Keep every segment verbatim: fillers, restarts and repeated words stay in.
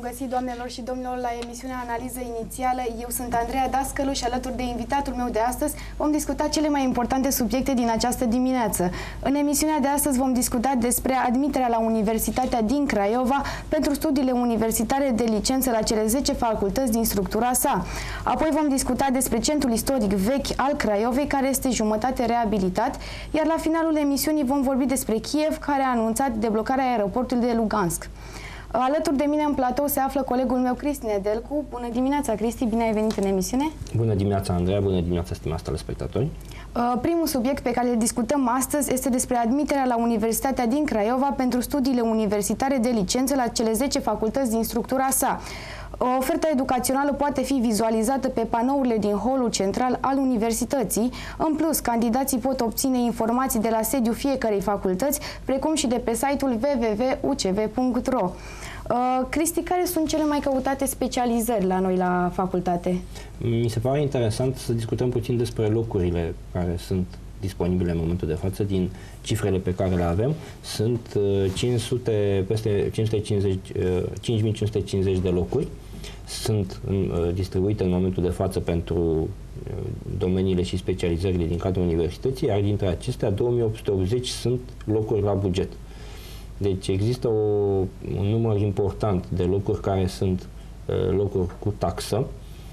găsit, doamnelor și domnilor, la emisiunea Analiză Inițială. Eu sunt Andreea Dascălu și alături de invitatul meu de astăzi vom discuta cele mai importante subiecte din această dimineață. În emisiunea de astăzi vom discuta despre admiterea la Universitatea din Craiova pentru studiile universitare de licență la cele zece facultăți din structura sa. Apoi vom discuta despre Centrul Istoric Vechi al Craiovei, care este jumătate reabilitat, iar la finalul emisiunii vom vorbi despre Kiev, care a anunțat deblocarea aeroportului de Lugansk. Alături de mine în platou se află colegul meu, Cristi Nedelcu. Bună dimineața, Cristi, bine ai venit în emisiune. Bună dimineața, Andreea, bună dimineața, stimați telespectatori. Primul subiect pe care îl discutăm astăzi este despre admiterea la Universitatea din Craiova pentru studiile universitare de licență la cele zece facultăți din structura sa. Oferta educațională poate fi vizualizată pe panourile din holul central al universității. În plus, candidații pot obține informații de la sediul fiecărei facultăți, precum și de pe site-ul w w w punct u c v punct r o. Uh, Cristi, care sunt cele mai căutate specializări la noi la facultate? Mi se pare interesant să discutăm puțin despre locurile care sunt disponibile în momentul de față. Din cifrele pe care le avem, sunt cinci sute, peste cinci sute cincizeci, cinci mii cinci sute cincizeci de locuri. Sunt uh, distribuite în momentul de față pentru uh, domeniile și specializările din cadrul universității, iar dintre acestea două mii opt sute optzeci sunt locuri la buget. Deci există o, un număr important de locuri care sunt uh, locuri cu taxă.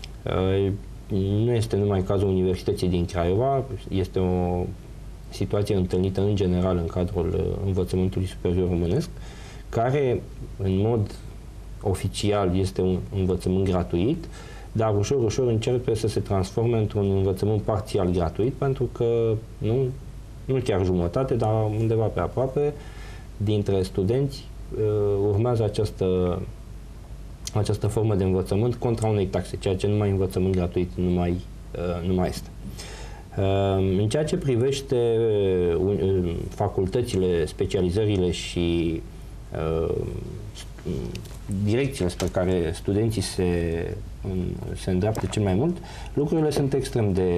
Uh, nu este numai cazul Universității din Craiova, este o situație întâlnită în general în cadrul uh, învățământului superior românesc, care în mod oficial este un învățământ gratuit, dar ușor, ușor începe să se transforme într-un învățământ parțial gratuit, pentru că nu, nu chiar jumătate, dar undeva pe aproape dintre studenți uh, urmează această, această formă de învățământ contra unei taxe, ceea ce numai învățământ gratuit nu mai, uh, nu mai este. Uh, în ceea ce privește uh, facultățile, specializările și uh, direcțiile spre care studenții se, se îndreaptă cel mai mult, lucrurile sunt extrem de,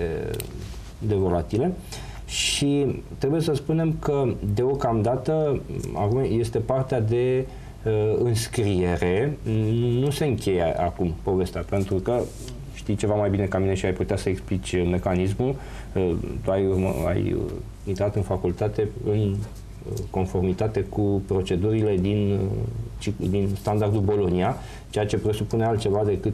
de volatile și trebuie să spunem că deocamdată este partea de uh, înscriere, nu se încheie acum povestea, pentru că știi ceva mai bine ca mine și ai putea să explici mecanismul. Uh, tu ai, ai intrat în facultate în conformitate cu procedurile din, din standardul Bologna, ceea ce presupune altceva decât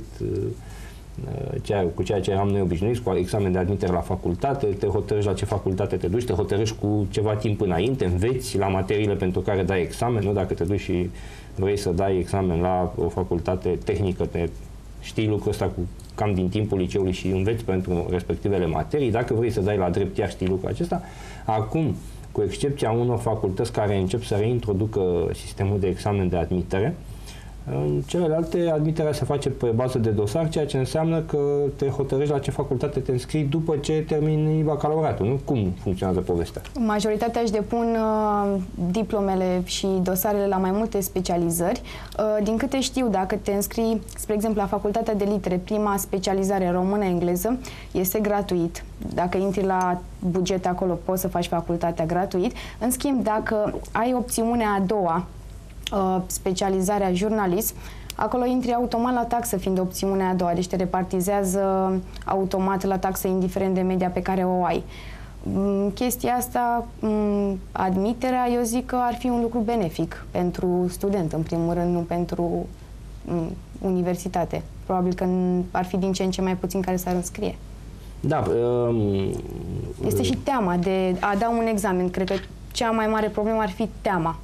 ceea, cu ceea ce eram noi obișnuiți, cu examen de admitere la facultate, te hotărăști la ce facultate te duci, te hotărăști cu ceva timp înainte, înveți la materiile pentru care dai examen, nu dacă te duci și vrei să dai examen la o facultate tehnică, te știi lucrul ăsta cu cam din timpul liceului și înveți pentru respectivele materii. Dacă vrei să dai la drept, iar știi lucrul acesta. Acum, cu excepția unor facultăți care încep să reintroducă sistemul de examen de admitere, în celelalte, admiterea se face pe bază de dosar, ceea ce înseamnă că te hotărăști la ce facultate te înscrii după ce termini bacalaureatul. Nu? Cum funcționează povestea? Majoritatea își depun uh, diplomele și dosarele la mai multe specializări. Uh, din câte știu, dacă te înscrii, spre exemplu, la Facultatea de Litere, prima specializare română-engleză, este gratuit. Dacă intri la buget acolo, poți să faci facultatea gratuit. În schimb, dacă ai opțiunea a doua, specializarea jurnalism, acolo intri automat la taxă, fiind opțiunea a doua, deci te repartizează automat la taxă, indiferent de media pe care o ai. Chestia asta, admiterea, eu zic că ar fi un lucru benefic pentru student, în primul rând, nu pentru universitate. Probabil că ar fi din ce în ce mai puțin care s-ar înscrie. Da. Um, este și teama de a da un examen. Cred că cea mai mare problemă ar fi teama.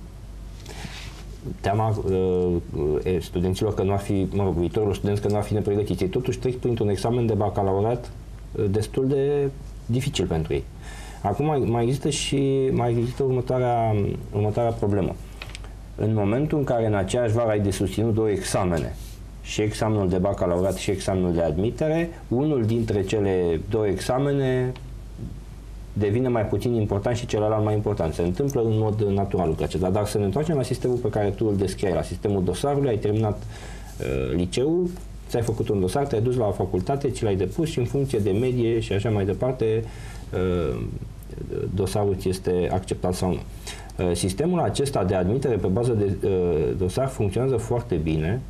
Teama uh, studenților că nu ar fi, mă rog, viitorilor studenți că nu ar fi nepregătiți. Ei totuși trec printr-un examen de bacalaureat uh, destul de dificil pentru ei. Acum mai, mai există și mai există următoarea, următoarea problemă. În momentul în care în aceeași vară ai de susținut două examene, și examenul de bacalaureat și examenul de admitere, unul dintre cele două examene devine mai puțin important și celălalt mai important. Se întâmplă în mod natural lucrul acesta. Dar să ne întoarcem la sistemul pe care tu îl descrii, la sistemul dosarului, ai terminat uh, liceul, ți-ai făcut un dosar, te-ai dus la o facultate, ți l-ai depus și în funcție de medie și așa mai departe, uh, dosarul ți este acceptat sau nu. Uh, sistemul acesta de admitere pe bază de uh, dosar funcționează foarte bine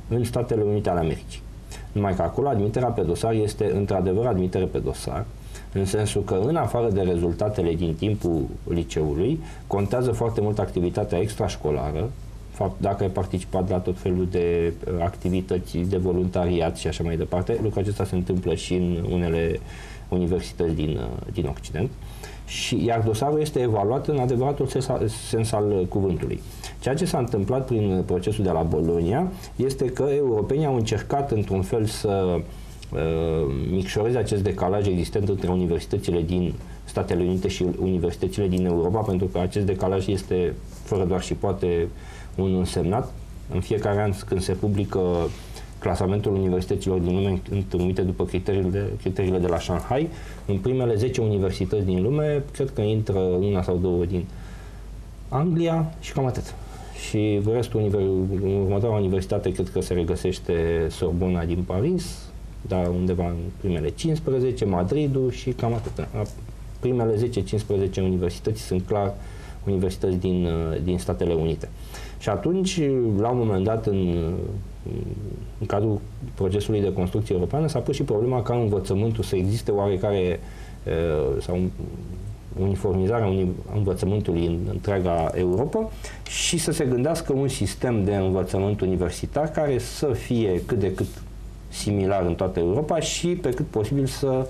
în Statele Unite ale Americii. Numai că acolo admiterea pe dosar este într-adevăr admitere pe dosar, în sensul că în afară de rezultatele din timpul liceului, contează foarte mult activitatea extrașcolară, fapt, dacă ai participat la tot felul de activități de voluntariat și așa mai departe. Lucrul acesta se întâmplă și în unele universități din, din Occident. Și, iar dosarul este evaluat în adevăratul sens, sens al cuvântului. Ceea ce s-a întâmplat prin procesul de la Bologna este că europenii au încercat într-un fel să uh, micșoreze acest decalaj existent între universitățile din Statele Unite și universitățile din Europa, pentru că acest decalaj este, fără doar și poate, unul însemnat. În fiecare an, când se publică clasamentul universităților din lume întâlnite după criteriile de, criteriile de la Shanghai, în primele zece universități din lume, cred că intră una sau două din Anglia și cam atât. Și restul, următoarea universitate, cred că se regăsește Sorbona din Paris, dar undeva în primele cincisprezece, Madridul și cam atât. Primele zece cincisprezece universități sunt clar universități din, din Statele Unite. Și atunci, la un moment dat, în, în cadrul procesului de construcție europeană, s-a pus și problema ca învățământul să existe oarecare sau uniformizarea învățământului în întreaga Europa și să se gândească un sistem de învățământ universitar care să fie cât de cât similar în toată Europa și pe cât posibil să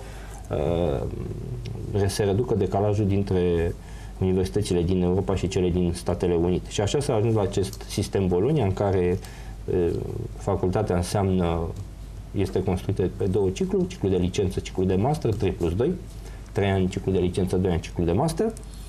uh, se reducă decalajul dintre universitățile din Europa și cele din Statele Unite. Și așa s-a ajuns la acest sistem Bologna, în care uh, facultatea înseamnă, este construită pe două cicluri, ciclul de licență, ciclul de master, trei plus doi, trei ani ciclul de licență, doi ani ciclul de master,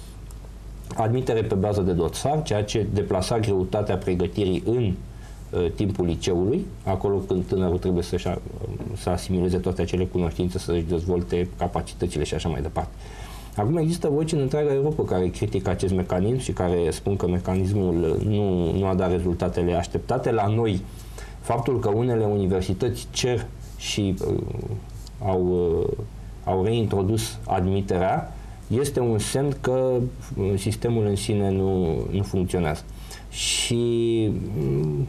admitere pe bază de dosar, ceea ce deplasa greutatea pregătirii în uh, timpul liceului, acolo când tânărul trebuie să-și, să asimileze toate acele cunoștințe, să-și dezvolte capacitățile și așa mai departe. Acum există voci în întreaga Europa care critică acest mecanism și care spun că mecanismul nu, nu a dat rezultatele așteptate. La noi, faptul că unele universități cer și uh, au, uh, au reintrodus admiterea este un semn că sistemul în sine nu, nu funcționează. Și um,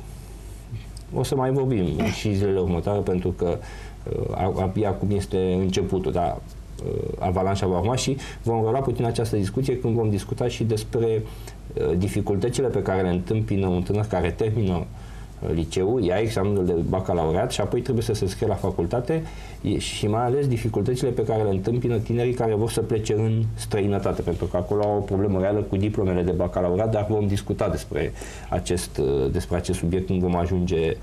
o să mai vorbim și zilele următoare, pentru că uh, abia acum este începutul, dar avalanșa va urma și vom relua puțin această discuție când vom discuta și despre uh, dificultățile pe care le întâmpină un tânăr care termină uh, liceul, ia examenul de bacalaureat și apoi trebuie să se scrie la facultate și mai ales dificultățile pe care le întâmpină tinerii care vor să plece în străinătate, pentru că acolo au o problemă reală cu diplomele de bacalaureat, dar vom discuta despre acest, uh, despre acest subiect când vom ajunge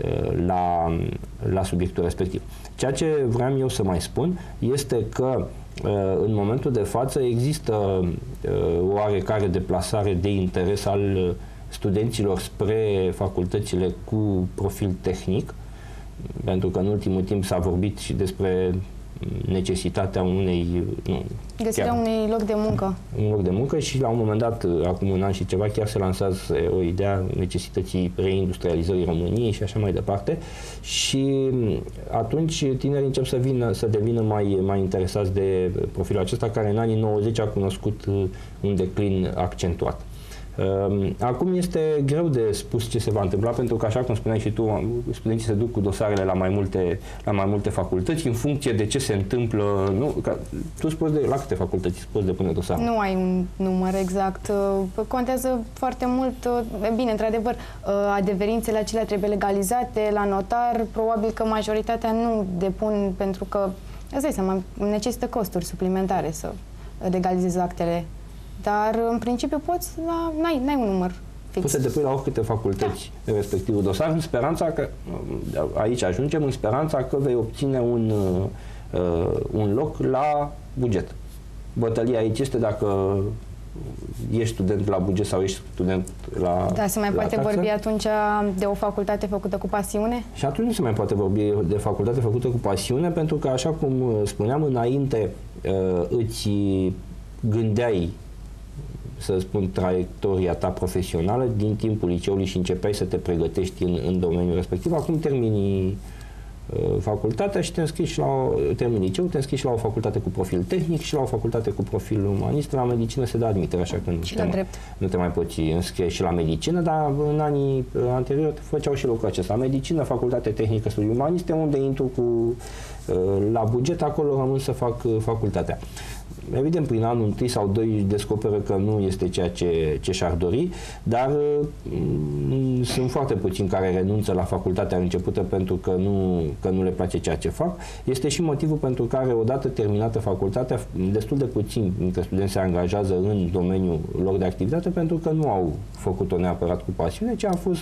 La, la subiectul respectiv. Ceea ce vreau eu să mai spun este că în momentul de față există oarecare deplasare de interes al studenților spre facultățile cu profil tehnic, pentru că în ultimul timp s-a vorbit și despre necesitatea unei... Nu, Găsirea chiar, unui loc de muncă. Un loc de muncă și la un moment dat, acum un an și ceva, chiar se lansează o idee a necesității reindustrializării României și așa mai departe. Și atunci tinerii încep să, vină, să devină mai, mai interesați de profilul acesta, care în anii nouăzeci a cunoscut un declin accentuat. Acum este greu de spus ce se va întâmpla, pentru că, așa cum spuneai și tu, studenții se duc cu dosarele la mai multe, la mai multe facultăți, în funcție de ce se întâmplă. Nu, ca, tu spui de la câte facultăți poți depune dosarul? Nu ai un număr exact. Contează foarte mult. Bine, într-adevăr, adeverințele acelea trebuie legalizate la notar. Probabil că majoritatea nu depun, pentru că, îți dai seama, necesită costuri suplimentare să legalizeze actele. Dar, în principiu, poți, n-ai, n-ai un număr fix. Poți să depui la oricâte facultăți da. respectivul dosar, în speranța că, aici ajungem, în speranța că vei obține un, uh, un loc la buget. Bătălia aici este dacă ești student la buget sau ești student la Da, se mai poate taxă. vorbi atunci de o facultate făcută cu pasiune? Și atunci nu se mai poate vorbi de facultate făcută cu pasiune, pentru că, așa cum spuneam înainte, uh, îți gândeai, să spun, traiectoria ta profesională din timpul liceului și începeai să te pregătești în, în domeniul respectiv. Acum termini facultatea și te înscrii și la o, termin liceu, te înscrii și la o facultate cu profil tehnic și la o facultate cu profil umanist. La medicină se dă admitere, așa că nu te, mai, nu te mai poți înscrie și la medicină, dar în anii anteriori făceau și lucrul acesta. La medicină, facultate tehnică, studii umaniste, unde intru cu la buget, acolo rămân să fac facultatea. Evident, prin anul întâi sau doi descoperă că nu este ceea ce, ce și-ar dori, dar m- sunt foarte puțini care renunță la facultatea începută pentru că nu, că nu le place ceea ce fac. Este și motivul pentru care, odată terminată facultatea, destul de puțini dintre studenți se angajează în domeniul lor de activitate pentru că nu au făcut-o neapărat cu pasiune, ci a fost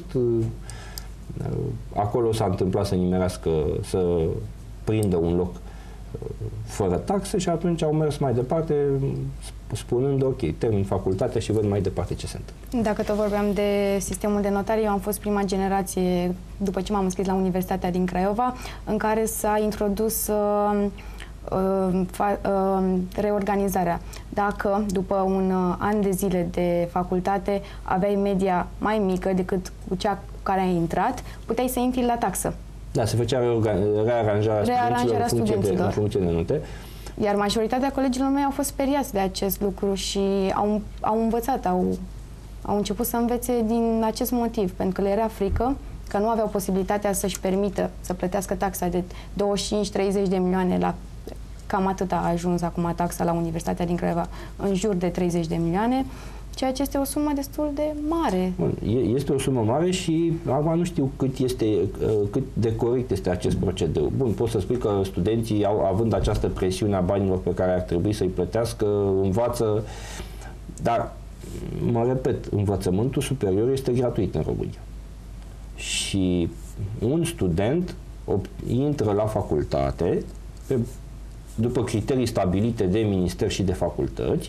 acolo s-a întâmplat să nimerească, să prindă un loc fără taxe și atunci au mers mai departe spunând, ok, termin facultatea și văd mai departe ce se întâmplă. Dacă tot vorbeam de sistemul de notare, eu am fost prima generație, după ce m-am înscris la Universitatea din Craiova, în care s-a introdus uh, uh, uh, reorganizarea. Dacă după un uh, an de zile de facultate aveai media mai mică decât cu cea cu care ai intrat, puteai să intri la taxă. Da, se făcea rearanjarea, rearanjarea studenților, studenților. În funcție de note. Iar majoritatea colegilor mei au fost speriați de acest lucru și au, au învățat, au, au început să învețe din acest motiv, pentru că le era frică că nu aveau posibilitatea să-și permită să plătească taxa de douăzeci și cinci treizeci de milioane, la, cam atât a ajuns acum taxa la Universitatea din Craiova, în jur de treizeci de milioane, ceea ce este o sumă destul de mare. Bun, este o sumă mare și acum nu știu cât, este, cât de corect este acest procedeu. Bun, pot să spui că studenții, au, având această presiune a banilor pe care ar trebui să-i plătească, învață, dar, mă repet, învățământul superior este gratuit în România. Și un student intră la facultate pe, după criterii stabilite de minister și de facultăți,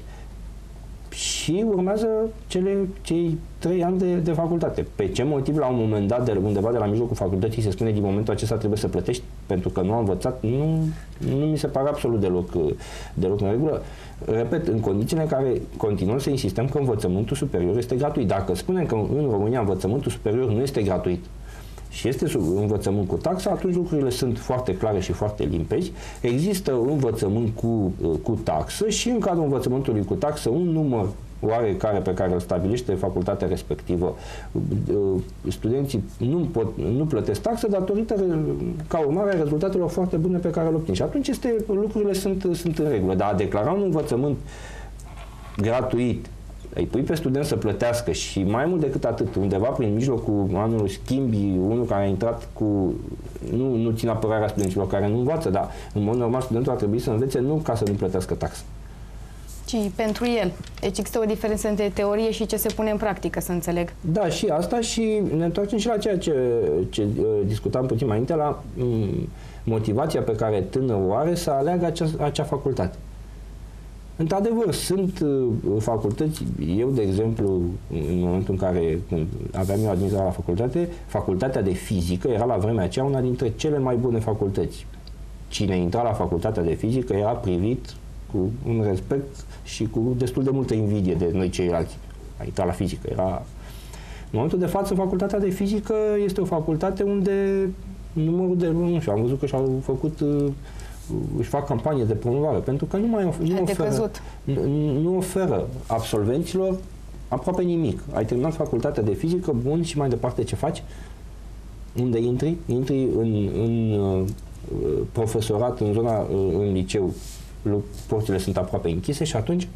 și urmează cele, cei trei ani de, de facultate. Pe ce motiv, la un moment dat, de undeva de la mijlocul facultății, se spune din momentul acesta trebuie să plătești pentru că nu am învățat, nu, nu mi se pare absolut deloc, deloc în regulă. Repet, în condițiile în care continuăm să insistăm că învățământul superior este gratuit. Dacă spunem că în România învățământul superior nu este gratuit și este sub învățământ cu taxă, atunci lucrurile sunt foarte clare și foarte limpezi. Există învățământ cu, cu taxă și în cadrul învățământului cu taxă un număr oarecare pe care îl stabilește facultatea respectivă. Studenții nu, pot, nu plătesc taxă datorită, ca urmare a rezultatelor foarte bune pe care le obțin. Și atunci este, lucrurile sunt, sunt în regulă. Dar a declara un învățământ gratuit, îi pui pe student să plătească și mai mult decât atât, undeva prin mijlocul anului schimbi unul care a intrat cu, nu, nu țin apărarea studenților care nu învață, dar în mod normal studentul ar trebui să învețe nu ca să nu plătească taxă, ci pentru el. Deci există o diferență între teorie și ce se pune în practică, să înțeleg. Da, și asta, și ne întoarcem și la ceea ce, ce uh, discutam puțin mai înainte, la um, motivația pe care tânărul are să aleagă acea, acea facultate. Într-adevăr, sunt uh, facultăți, eu, de exemplu, în momentul în care când aveam eu admisia la facultate, facultatea de fizică era la vremea aceea una dintre cele mai bune facultăți. Cine intra la facultatea de fizică era privit cu un respect și cu destul de multă invidie de noi ceilalți. A intrat la fizică. Era... În momentul de față, facultatea de fizică este o facultate unde numărul de... Nu știu, am văzut că și-au făcut... Uh, își fac campanie de promovare, pentru că nu mai of- nu oferă, nu, nu oferă absolvenților aproape nimic. Ai terminat facultatea de fizică, bun, și mai departe ce faci? Unde intri? Intri în, în uh, profesorat, în zona, uh, în liceu, porțile sunt aproape închise și atunci?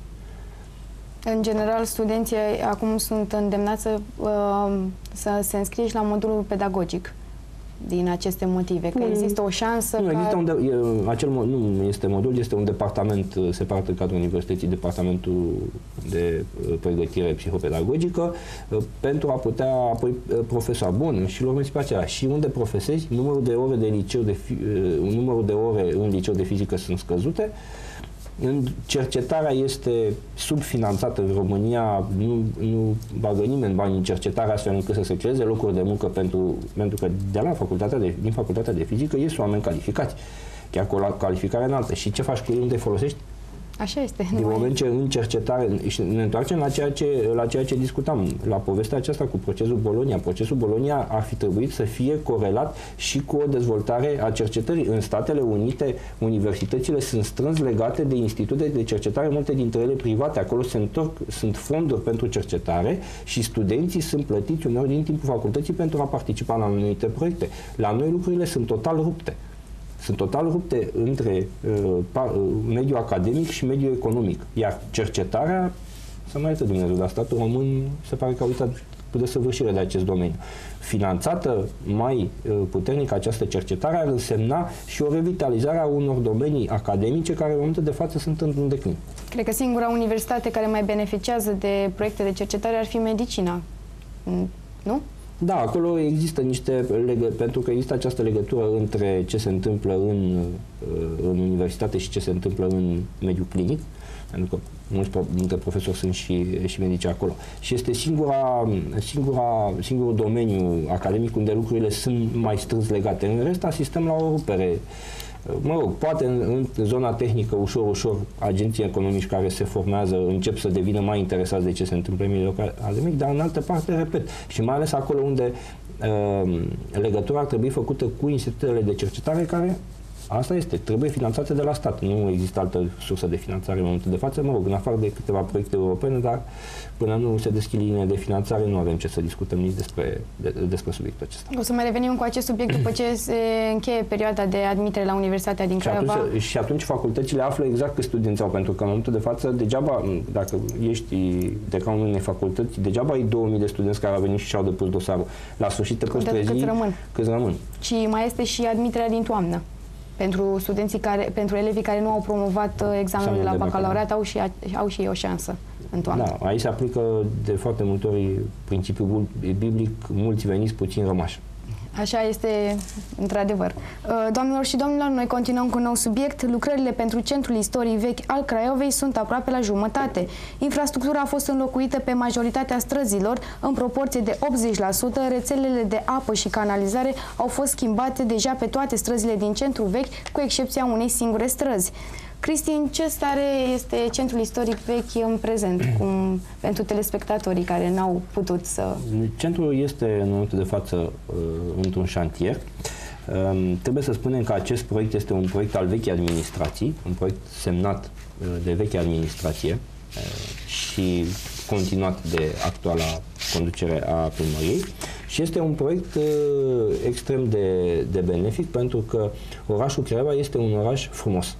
În general, studenții acum sunt îndemnați să, uh, să se înscrie și la modulul pedagogic. Din aceste motive, că există o șansă nu, ca... există un de, e, acel, nu este modul, este un departament separat în cadrul universității, departamentul de pregătire psihopedagogică, pentru a putea apoi profesa bun și lor pe aceea. Și unde profesezi, numărul de ore de liceu de fi, numărul de ore în liceu de fizică sunt scăzute. În cercetarea este subfinanțată în România, nu, nu bagă nimeni bani în cercetare astfel încât să se creeze locuri de muncă pentru, pentru că de la facultatea de, din facultatea de fizică ies oameni calificați, chiar cu o calificare înaltă. Și ce faci cu ei, unde folosești? Așa este. Din moment ce în cercetare, și ne întoarcem la ceea, ce, la ceea ce discutam, la povestea aceasta cu procesul Bologna. Procesul Bologna ar fi trebuit să fie corelat și cu o dezvoltare a cercetării. În Statele Unite, universitățile sunt strâns legate de institute de cercetare, multe dintre ele private. Acolo se întorc, sunt fonduri pentru cercetare și studenții sunt plătiți uneori din timpul facultății pentru a participa la anumite proiecte. La noi lucrurile sunt total rupte. Sunt total rupte între uh, pa, uh, mediul academic și mediul economic. Iar cercetarea, să mai uită Dumnezeu, dar statul român se pare că a uitat cu desăvârșire de acest domeniu. Finanțată mai uh, puternic această cercetare ar însemna și o revitalizare a unor domenii academice care în momentul de față sunt într-un declin. Cred că singura universitate care mai beneficiază de proiecte de cercetare ar fi medicina, nu? Da, acolo există niște legă, pentru că există această legătură între ce se întâmplă în, în universitate și ce se întâmplă în mediul clinic, pentru că mulți dintre profesori sunt și, și medici acolo. Și este singura, singura, singurul domeniu academic unde lucrurile sunt mai strâns legate. În rest, asistăm la o rupere. Mă rog, poate în, în zona tehnică, ușor, ușor, agenții economici care se formează încep să devină mai interesați de ce se întâmplă în mediul academic, dar în altă parte, repet, și mai ales acolo unde uh, legătura ar trebui făcută cu institutele de cercetare care, asta este, trebuie finanțate de la stat. Nu există altă sursă de finanțare în momentul de față, mă rog, în afară de câteva proiecte europene, dar până nu se deschid linie de finanțare, nu avem ce să discutăm nici despre, de, despre subiectul acesta. O să mai revenim cu acest subiect după ce se încheie perioada de admitere la Universitatea din Craiova. Și atunci, și atunci facultățile află exact câți studenți au, pentru că în momentul de față, degeaba, dacă ești decanul unei facultăți, degeaba ai două mii de studenți care au venit și și-au depus dosarul. La sfârșit te poți trezi câți rămân. câți rămân. Și mai este și admiterea din toamnă. Pentru studenții care, pentru elevii care nu au promovat examenul la bacalaureat, au și, au și ei o șansă în toamnă. Da, aici se aplică de foarte multe ori principiul biblic, mulți veniți, puțini rămași. Așa este, într-adevăr. Doamnelor și domnilor, noi continuăm cu un nou subiect. Lucrările pentru Centrul Istoriei Vechi al Craiovei sunt aproape la jumătate. Infrastructura a fost înlocuită pe majoritatea străzilor, în proporție de optzeci la sută. Rețelele de apă și canalizare au fost schimbate deja pe toate străzile din Centrul Vechi, cu excepția unei singure străzi. Cristi, în ce stare este Centrul Istoric Vechi în prezent, cum, pentru telespectatorii care n-au putut să... Centrul este în momentul de față uh, într-un șantier. Uh, trebuie să spunem că acest proiect este un proiect al vechii administrații, un proiect semnat uh, de veche administrație uh, și continuat de actuala conducere a primăriei. Și este un proiect uh, extrem de, de benefic, pentru că orașul Craiova este un oraș frumos.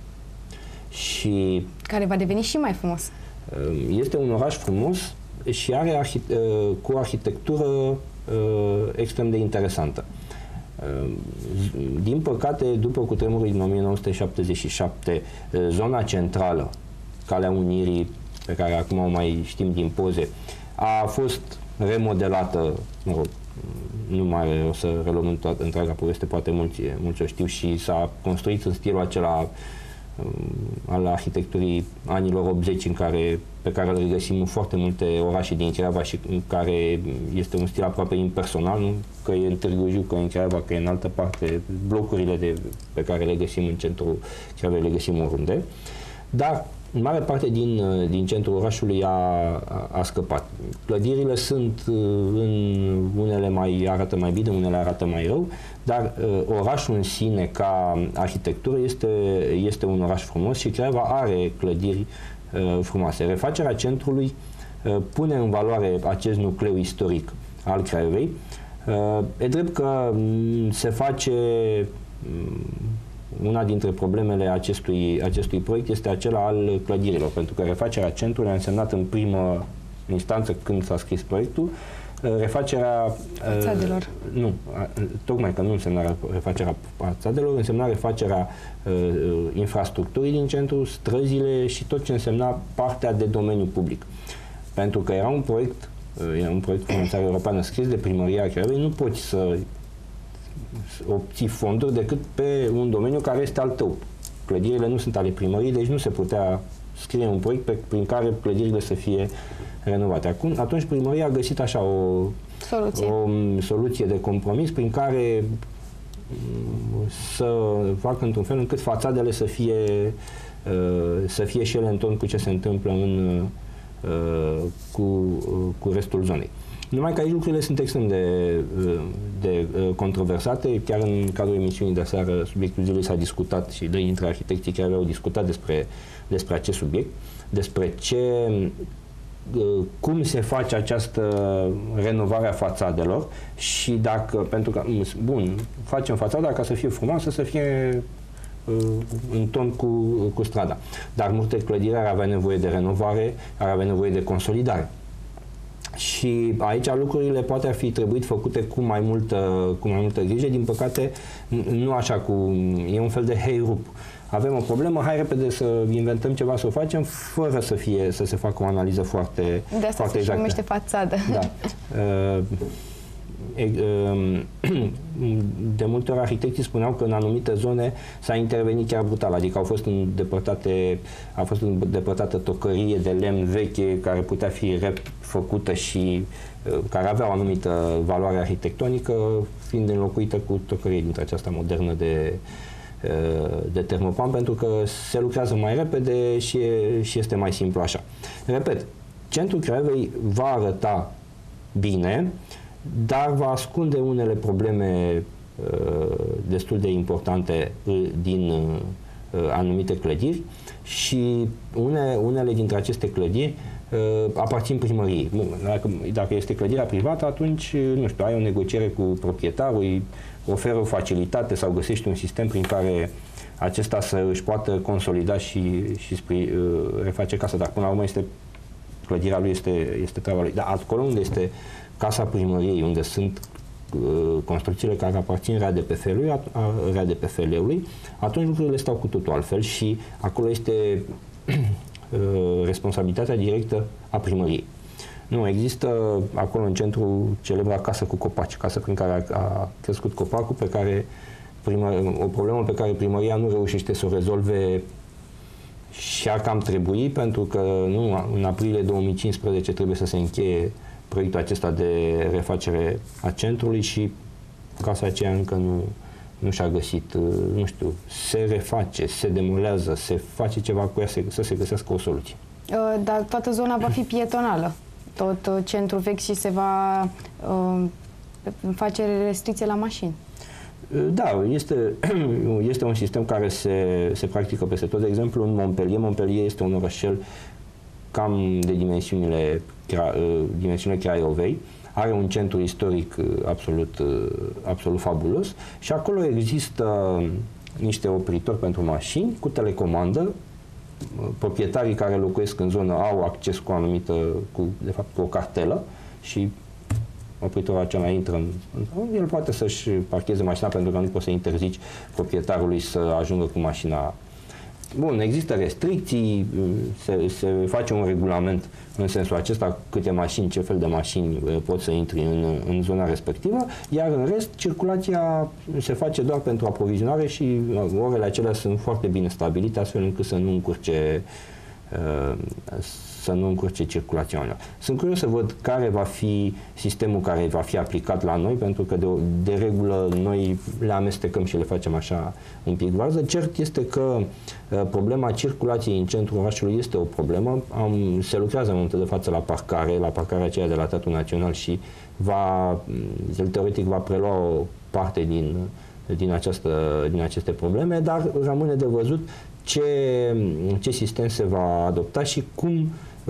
Și care va deveni și mai frumos. Este un oraș frumos și are arhi cu o arhitectură uh, extrem de interesantă. Uh, din păcate, după cutremurul din o mie nouă sute șaptezeci și șapte, uh, zona centrală, Calea Unirii, pe care acum o mai știm din poze, a fost remodelată, mă rog, nu mai are o să reluăm toată întreaga poveste, poate mulți, mulți o știu, și s-a construit în stilul acela al arhitecturii anilor optzeci, în care, pe care îl regăsim în foarte multe orașe din Craiova și în care este un stil aproape impersonal, nu că e în Târgu Jiu, că e în Craiova, că e în altă parte, blocurile de, pe care le găsim în centrul Craiovei le găsim oriunde, dar în mare parte din, din centrul orașului a, a, a scăpat. Clădirile sunt, în unele mai arată mai bine, unele arată mai rău, dar uh, orașul în sine, ca arhitectură, este, este un oraș frumos și Craiova are clădiri uh, frumoase. Refacerea centrului uh, pune în valoare acest nucleu istoric al Craiovei. Uh, e drept că m, se face m, una dintre problemele acestui, acestui proiect este acela al clădirilor, pentru că refacerea centrului a însemnat în primă instanță, când s-a scris proiectul, refacerea fațadelor. Uh, nu, tocmai că nu însemna refacerea fațadelor, însemna refacerea uh, infrastructurii din centru, străzile și tot ce însemna partea de domeniu public. Pentru că era un proiect, uh, era un proiect de finanțare europeană scris de primăria Craiovei, nu poți să obții fonduri decât pe un domeniu care este al tău. Clădirile nu sunt ale primăriei, deci nu se putea scrie un proiect pe, prin care clădirile să fie renovate. Acum, atunci primăria a găsit așa o soluție. o soluție de compromis prin care să facă într-un fel încât fațadele să fie să fie și ele în ton cu ce se întâmplă în, cu, cu restul zonei. Numai că aici lucrurile sunt extrem de, de controversate. Chiar în cadrul emisiunii de seară, subiectul zilei s-a discutat și doi dintre arhitecții care au discutat despre, despre acest subiect, despre ce, cum se face această renovare a fațadelor și dacă, pentru că, bun, facem fațada ca să fie frumoasă, să fie în ton cu, cu strada. Dar multe clădiri ar avea nevoie de renovare, ar avea nevoie de consolidare. Și aici lucrurile poate ar fi trebuit făcute cu mai multă, cu mai multă grijă. Din păcate, nu așa cu... e un fel de hey rup. Avem o problemă, hai repede să inventăm ceva, să o facem, fără să fie, să se facă o analiză foarte, de asta foarte se exactă. numește fațadă. Da. De multe ori arhitecții spuneau că în anumite zone s-a intervenit chiar brutal, adică au fost îndepărtate, a fost îndepărtată tocărie de lemn veche care putea fi refăcută și care avea o anumită valoare arhitectonică, fiind înlocuită cu tocărie dintre aceasta modernă de, de termopan, pentru că se lucrează mai repede și, și este mai simplu așa. Repet, centrul Craiovei va arăta bine, dar va ascunde unele probleme uh, destul de importante uh, din uh, anumite clădiri și une, unele dintre aceste clădiri uh, aparțin primăriei. Dacă, dacă este clădirea privată, atunci, nu știu, ai o negociere cu proprietarul, îi oferă o facilitate sau găsești un sistem prin care acesta să își poată consolida și, și spri, uh, reface casa, dar până la urmă este, clădirea lui este, este treaba lui. Dar acolo unde este casa primăriei, unde sunt uh, construcțiile care aparțin R A D P F-ului, R A D P F-ului, atunci lucrurile stau cu totul altfel și acolo este uh, responsabilitatea directă a primăriei. Nu, există acolo în centru celebra casă cu copaci, casă prin care a, a crescut copacul, pe care primă, o problemă pe care primăria nu reușește să o rezolve și ar cam trebui, pentru că nu, în aprilie două mii cincisprezece trebuie să se încheie proiectul acesta de refacere a centrului și casa aceea încă nu, nu și-a găsit, nu știu, se reface, se demolează, se face ceva cu ea să, să se găsească o soluție. Dar toată zona va fi pietonală, tot centrul vechi, și se va uh, face restricție la mașini. Da, este, este un sistem care se, se practică peste tot. De exemplu, în Montpellier, Montpellier este un orășel cam de dimensiunile, dimensiunile Craiovei, are un centru istoric absolut, absolut fabulos și acolo există niște opritori pentru mașini cu telecomandă. Proprietarii care locuiesc în zonă au acces cu o anumită, cu, de fapt, cu o cartelă și opritorul acela intră în, el poate să-și parcheze mașina, pentru că nu poți să interzici proprietarului să ajungă cu mașina. Bun, există restricții, se, se face un regulament în sensul acesta, câte mașini, ce fel de mașini pot să intri în, în zona respectivă, iar în rest, circulația se face doar pentru aprovizionare și orele acelea sunt foarte bine stabilite, astfel încât să nu încurce să nu încurce circulația oamenilor. Sunt curios să văd care va fi sistemul care va fi aplicat la noi, pentru că de, de regulă noi le amestecăm și le facem așa un pic varză. Cert este că uh, problema circulației în centrul orașului este o problemă. Am, se lucrează în momentul de față la parcare, la parcarea aceea de la Teatrul Național și va, el teoretic va prelua o parte din, din, această, din aceste probleme, dar rămâne de văzut ce, ce sistem se va adopta și cum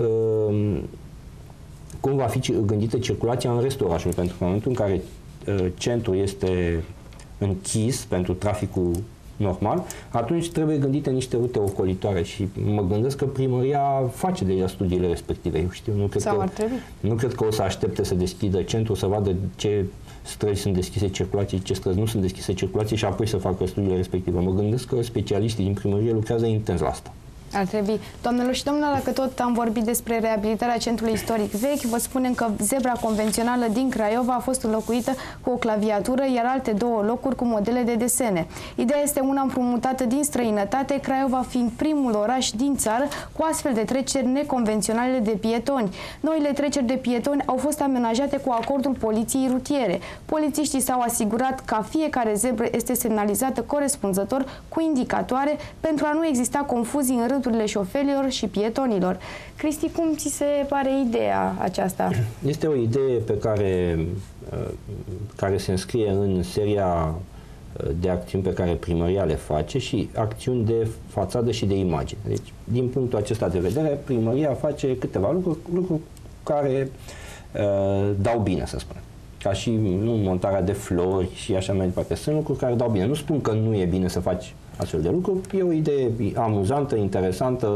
cum va fi gândită circulația în restul orașului, pentru că în momentul în care centrul este închis pentru traficul normal, atunci trebuie gândite niște rute ocolitoare și mă gândesc că primăria face deja studiile respective. Eu știu, nu cred, că, nu cred că o să aștepte să deschidă centrul, să vadă ce străzi sunt deschise circulații, ce străzi nu sunt deschise circulații și apoi să facă studiile respective. Mă gândesc că specialiștii din primărie lucrează intens la asta. Ar trebui. Doamnelor și domnilor, dacă tot am vorbit despre reabilitarea centrului istoric vechi, vă spunem că zebra convențională din Craiova a fost înlocuită cu o claviatură, iar alte două locuri cu modele de desene. Ideea este una împrumutată din străinătate, Craiova fiind primul oraș din țară cu astfel de treceri neconvenționale de pietoni. Noile treceri de pietoni au fost amenajate cu acordul poliției rutiere. Polițiștii s-au asigurat că fiecare zebră este semnalizată corespunzător cu indicatoare pentru a nu exista confuzii în rândurile șoferilor și pietonilor. Cristi, cum ți se pare ideea aceasta? Este o idee pe care, care se înscrie în seria de acțiuni pe care primăria le face și acțiuni de fațadă și de imagine. Deci, din punctul acesta de vedere, primăria face câteva lucruri, lucruri care uh, dau bine, să spunem. Ca și nu, montarea de flori și așa mai departe. Sunt lucruri care dau bine. Nu spun că nu e bine să faci astfel de lucruri. E o idee amuzantă, interesantă.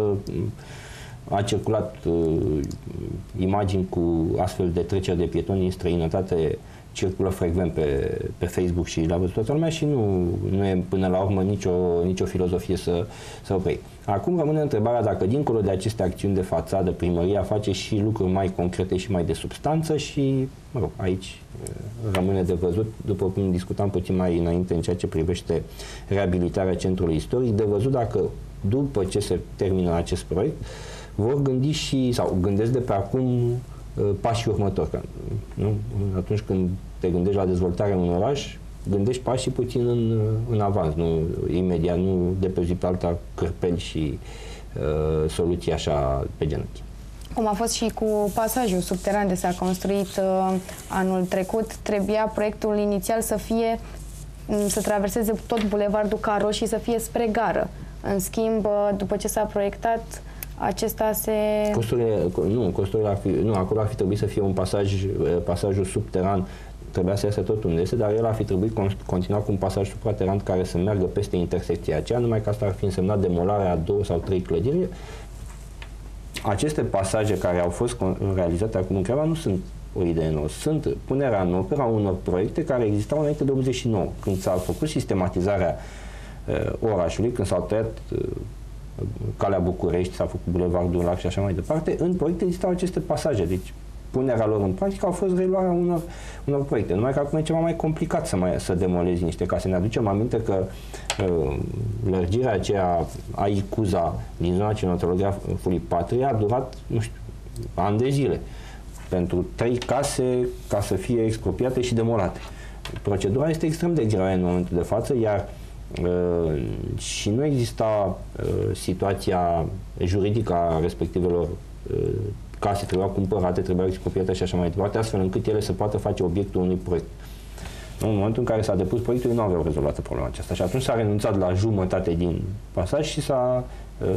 A circulat uh, imagini cu astfel de treceri de pietoni în străinătate, circulă frecvent pe, pe Facebook și la văzut toată lumea și nu, nu e până la urmă nicio, nicio filozofie să, să opri. Acum rămâne întrebarea dacă dincolo de aceste acțiuni de fațadă primăria face și lucruri mai concrete și mai de substanță și, mă rog, aici rămâne de văzut, după cum discutam puțin mai înainte în ceea ce privește reabilitarea centrului istoric, de văzut dacă după ce se termină acest proiect vor gândi și, sau gândesc de pe acum pașii următori. Nu? Atunci când te gândești la dezvoltarea unui oraș, gândești pașii puțin în, în avans, nu imediat, nu de pe zi pe alta cârpeli și uh, soluții așa pe genunchi. Cum a fost și cu pasajul subteran de s-a construit uh, anul trecut, trebuia proiectul inițial să fie, să traverseze tot bulevardul Caro și să fie spre gară. În schimb, uh, după ce s-a proiectat, acesta se... Costurile, nu, costurile ar fi, nu, acolo ar fi trebuit să fie un pasaj, pasajul subteran, trebuia să iasă tot unde este, dar el ar fi trebuit continua cu un pasaj suprateran care să meargă peste intersecția aceea, numai că asta ar fi însemnat demolarea a două sau trei clădiri. Aceste pasaje care au fost realizate acum în Craiova nu sunt o idee nouă, sunt punerea în operă a unor proiecte care existau înainte de optzeci și nouă, când s-a făcut sistematizarea uh, orașului, când s-au tăiat uh, Calea București, s-a făcut Bulevardul Lac și așa mai departe, în proiecte existau aceste pasaje. Deci, punerea lor în practică au fost reluarea unor, unor proiecte. Numai că acum e ceva mai complicat să, mai, să demolezi niște case. Ne aducem aminte că uh, lărgirea aceea a Icuza din zona cinematografului Patria a durat, nu știu, ani de zile. Pentru trei case ca să fie expropriate și demolate. Procedura este extrem de grea în momentul de față, iar Uh, și nu exista uh, situația juridică a respectivelor uh, case, trebuiau cumpărate, trebuiau expropriate și așa mai departe, astfel încât ele să poată face obiectul unui proiect. În momentul în care s-a depus proiectul, nu aveau rezolvat problema aceasta și atunci s-a renunțat la jumătate din pasaj și s-a uh,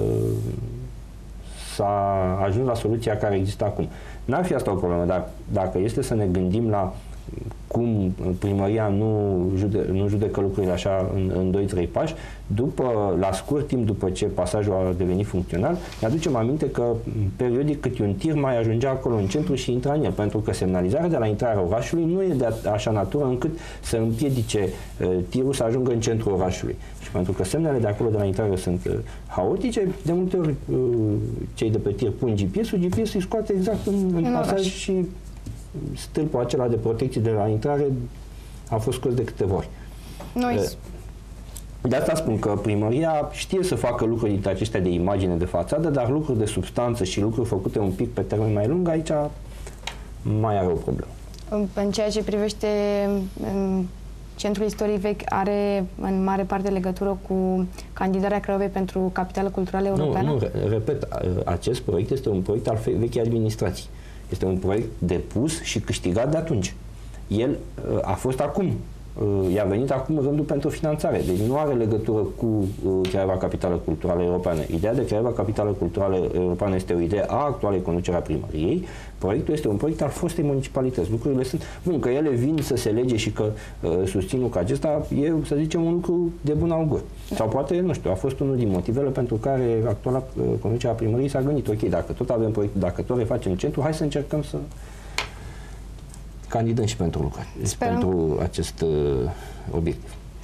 s-a ajuns la soluția care există acum. N-ar fi asta o problemă, dar dacă este să ne gândim la cum primăria nu, jude, nu judecă lucrurile așa în, în doi trei pași, după, la scurt timp după ce pasajul a devenit funcțional, ne aducem aminte că periodic câte un tir mai ajungea acolo în centru și intra în el, pentru că semnalizarea de la intrarea orașului nu e de așa natură încât să împiedice uh, tirul să ajungă în centrul orașului. Și pentru că semnele de acolo de la intrare sunt uh, haotice, de multe ori uh, cei de pe tir pun G P S-ul, G P S-ul îi scoate exact în, în, în pasaj oraș. Și stâlpul acela de protecție de la intrare a fost scos de câteva ori. Noi. De asta spun că primăria știe să facă lucruri dintre acestea de imagine de fațadă, dar lucruri de substanță și lucruri făcute un pic pe termen mai lung, aici mai are o problemă. În ceea ce privește centrul istoric vechi, are în mare parte legătură cu candidarea Craiovei pentru capitală culturală europeană? Nu, nu, repet, acest proiect este un proiect al vechii administrații. Este un proiect depus și câștigat de atunci. El a fost acum, i-a venit acum rândul pentru finanțare. Deci nu are legătură cu Craiova Capitală Culturală Europeană. Ideea de Craiova Capitală Culturală Europeană este o idee a actualei conducere a primăriei. Proiectul este un proiect al fostei municipalități. Lucrurile sunt... Bun, că ele vin să se lege și că uh, susțin că acesta e, să zicem, un lucru de bun augur. Sau poate, nu știu, a fost unul din motivele pentru care actuala uh, conducere a primăriei s-a gândit, ok, dacă tot avem proiectul, dacă tot refacem centru, hai să încercăm să candidăm și pentru lucruri, pentru acest uh, obiectiv.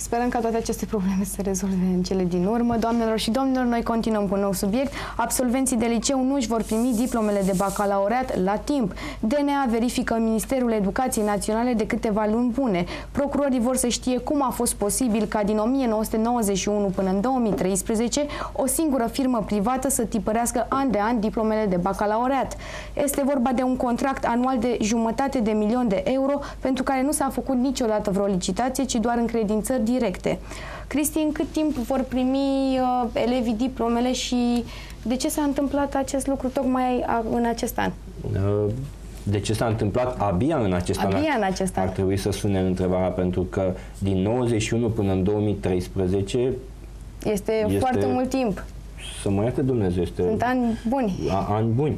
Sperăm ca toate aceste probleme să se rezolve în cele din urmă. Doamnelor și domnilor, noi continuăm cu un nou subiect. Absolvenții de liceu nu își vor primi diplomele de bacalaureat la timp. D N A verifică Ministerul Educației Naționale de câteva luni bune. Procurorii vor să știe cum a fost posibil ca din o mie nouă sute nouăzeci și unu până în două mii treisprezece o singură firmă privată să tipărească an de an diplomele de bacalaureat. Este vorba de un contract anual de jumătate de milion de euro pentru care nu s-a făcut niciodată vreo licitație, ci doar încredințări directe. Cristi, în cât timp vor primi uh, elevii diplomele și de ce s-a întâmplat acest lucru tocmai în acest an? De ce s-a întâmplat abia în acest abia an? În acest ar an. trebui să sune întrebarea, pentru că din nouăzeci și unu până în două mii treisprezece este, este foarte mult timp. Să mă ierte Dumnezeu, este sunt ani buni. A, ani buni.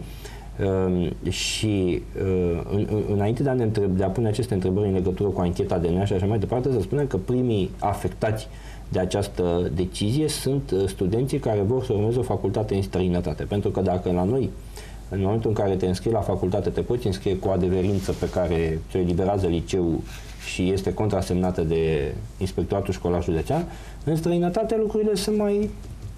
Uh, și uh, în, înainte de a, ne întreb, de a pune aceste întrebări în legătură cu ancheta D N A și așa mai departe, să spunem că primii afectați de această decizie sunt uh, studenții care vor să urmeze o facultate în străinătate. Pentru că dacă la noi, în momentul în care te înscrii la facultate, te poți înscrie cu o adeverință pe care ți-o eliberează liceul și este contrasemnată de Inspectoratul Școlar Județean, în străinătate lucrurile sunt mai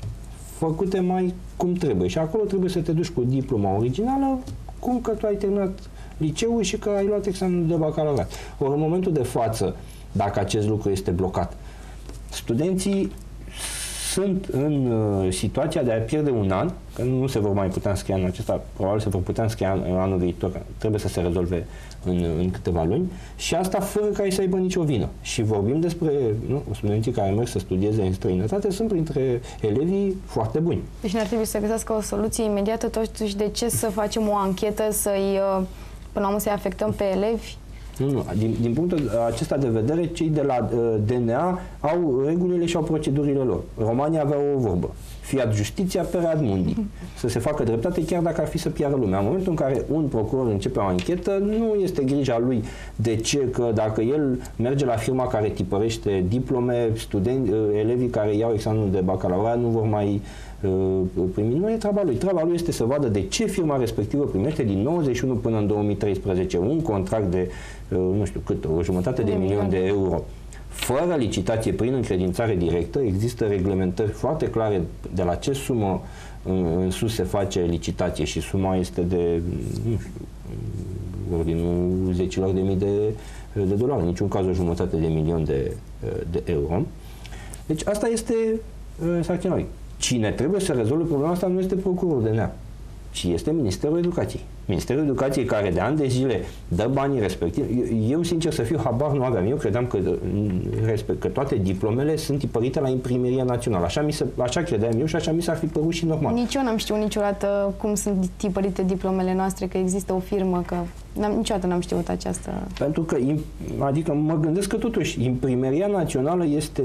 făcute mai cum trebuie și acolo trebuie să te duci cu diploma originală, cum că tu ai terminat liceul și că ai luat examenul de bacalaureat. Ori în momentul de față, dacă acest lucru este blocat, studenții sunt în uh, situația de a pierde un an, că nu se vor mai putea înscrie anul acesta, probabil se vor putea înscrie an, anul viitor, trebuie să se rezolve în, în câteva luni, și asta fără ca ei să aibă nicio vină. Și vorbim despre nu, studenții care merg să studieze în străinătate, sunt printre elevii foarte buni. Deci ne-ar trebui să găsească o soluție imediată, totuși de ce să facem o anchetă, să-i, până la urmă, să-i afectăm pe elevi? Nu, nu. Din, din punctul acesta de vedere, cei de la uh, D N A au regulile și au procedurile lor. România avea o vorbă: fiat justiția per ad mundi. Să se facă dreptate chiar dacă ar fi să piară lumea. În momentul în care un procuror începe o anchetă, nu este grija lui de ce, că dacă el merge la firma care tipărește diplome, studenți, uh, elevii care iau examenul de bacalaureat nu vor mai uh, primi. Nu e treaba lui. Treaba lui este să vadă de ce firma respectivă primește din nouăzeci și unu până în două mii treisprezece un contract de nu știu cât, o jumătate de, de milion de euro, fără licitație, prin încredințare directă. Există reglementări foarte clare de la ce sumă în, în sus se face licitație și suma este de, nu știu, ordinul zecilor de mii de, de dolari, în niciun caz o jumătate de milion de, de euro. Deci asta este uh, sarcina lui. Cine trebuie să rezolve problema asta nu este procurorul D N A, ci este Ministerul Educației. Ministerul Educației, care de ani de zile dă banii respectivi. Eu, eu sincer să fiu, habar nu aveam. Eu credeam că, respect, că toate diplomele sunt tipărite la Imprimeria Națională. Așa, mi se, așa credeam eu și așa mi s-ar fi părut și normal. Nici eu n-am știut niciodată cum sunt tipărite diplomele noastre, că există o firmă, că n-am, niciodată n-am știut această... Pentru că, adică mă gândesc că totuși Imprimeria Națională este...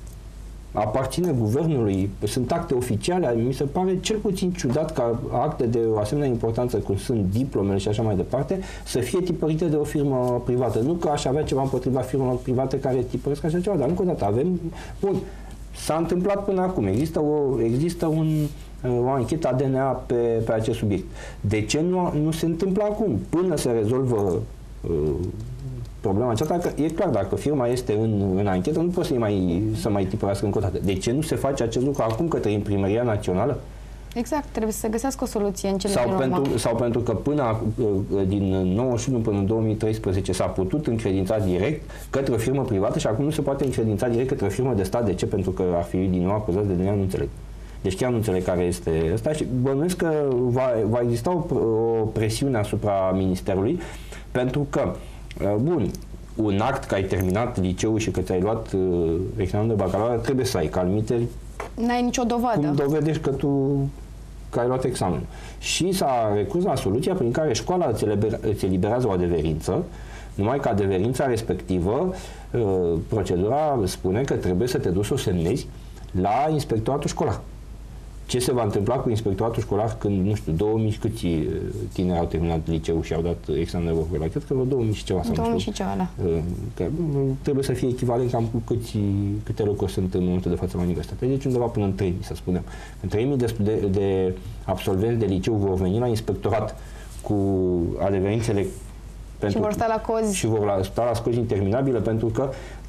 aparține guvernului, sunt acte oficiale, mi se pare cel puțin ciudat ca acte de o asemenea importanță, cum sunt diplomele și așa mai departe, să fie tipărite de o firmă privată. Nu că aș avea ceva împotriva firmelor private care tipăresc așa ceva, dar încă o dată avem... Bun, s-a întâmplat până acum, există o, există un, o anchetă a D N A pe, pe acest subiect. De ce nu, nu se întâmplă acum? Până se rezolvă uh, problema aceasta, că e clar, dacă firma este în, în anchetă, nu poate să mai, să mai tipărească încă o dată. De ce nu se face acest lucru acum către Imprimeria Națională? Exact, trebuie să se găsească o soluție în cele sau din pentru, urmă. sau pentru că până din nouăzeci și unu până în două mii treisprezece s-a putut încredința direct către o firmă privată și acum nu se poate încredința direct către o firmă de stat. De ce? Pentru că ar fi din nou acuzați de D N A, nu înțeleg. Deci chiar nu înțeleg care este ăsta și bănuiesc că va, va exista o, o presiune asupra Ministerului, pentru că, bun, un act că ai terminat liceul și că ți-ai luat uh, examenul de bacalaureat trebuie să ai, că altminteri n-ai nicio dovadă. Cum dovedești că tu că ai luat examenul? Și s-a recurs la soluția prin care școala îți, eliber, îți eliberează o adeverință, numai că adeverința respectivă, uh, procedura spune că trebuie să te duci să o semnezi la inspectoratul școlar. Ce se va întâmpla cu inspectoratul școlar când, nu știu, două mii câți tineri au terminat liceul și au dat examenul de bacalaureat? Cred că vreo două mii și ceva. două mii și ceva, da. Că trebuie să fie echivalent cam cu câți, câte locuri sunt în momentul de față la universitate. Deci undeva până în trei mii, să spunem. În trei mii de, de, de absolvenți de liceu vor veni la inspectorat cu adeverințele Pentru, și vor sta la cozi. Și vor sta la cozi interminabile, pentru că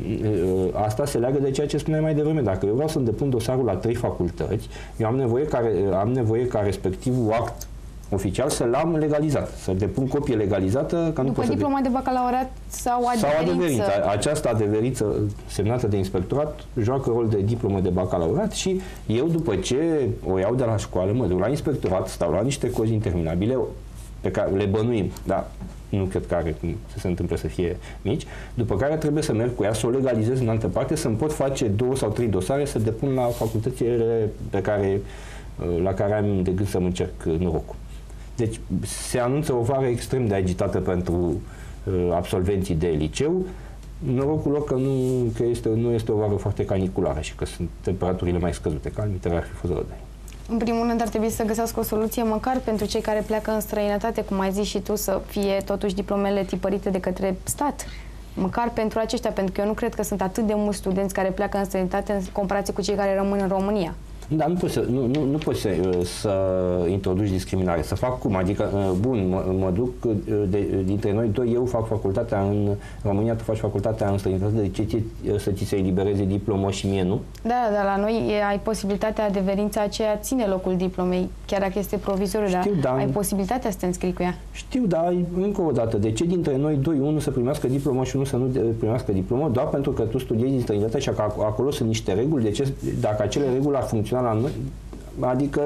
asta se leagă de ceea ce spuneai mai devreme. Dacă eu vreau să-mi depun dosarul la trei facultăți, eu am nevoie ca, am nevoie ca respectivul act oficial să-l am legalizat, să depun copie legalizată. Ca După nu diploma de bacalaureat sau adeverință. Sau adeverință. Această adeverință semnată de inspectorat joacă rol de diplomă de bacalaureat și eu, după ce o iau de la școală, mă duc la inspectorat, stau la niște cozi interminabile pe care le bănuim, dar nu cred că are cum să se întâmple să fie mici, după care trebuie să merg cu ea, să o legalizez în altă parte, să-mi pot face două sau trei dosare, să depun la facultățile pe care, la care am de gând să-mi încerc norocul. Deci se anunță o vară extrem de agitată pentru uh, absolvenții de liceu. Norocul lor că, nu, că este, nu este o vară foarte caniculară și că sunt temperaturile mai scăzute, că altminte ar fi fost rădăi. În primul rând ar trebui să găsească o soluție măcar pentru cei care pleacă în străinătate, cum ai zis și tu, să fie totuși diplomele tipărite de către stat. Măcar pentru aceștia, pentru că eu nu cred că sunt atât de mulți studenți care pleacă în străinătate în comparație cu cei care rămân în România. Dar nu poți, să, nu, nu, nu poți să, să introduci discriminare. Să fac cum? Adică, bun, mă, mă duc de, dintre noi doi, eu fac facultatea în România, tu faci facultatea în străinătate, de ce să ți se elibereze diplomă și mie nu? Da, dar la noi ai posibilitatea, adeverința aceea ține locul diplomei, chiar dacă este provizoriu, dar da, ai posibilitatea să te înscrii cu ea. Știu, dar încă o dată, de ce dintre noi doi, unul să primească diplomă și unul să nu primească diplomă, doar pentru că tu studiezi din străinătate și acolo sunt niște reguli, de ce, dacă acele reguli ar funcționa la noi, adică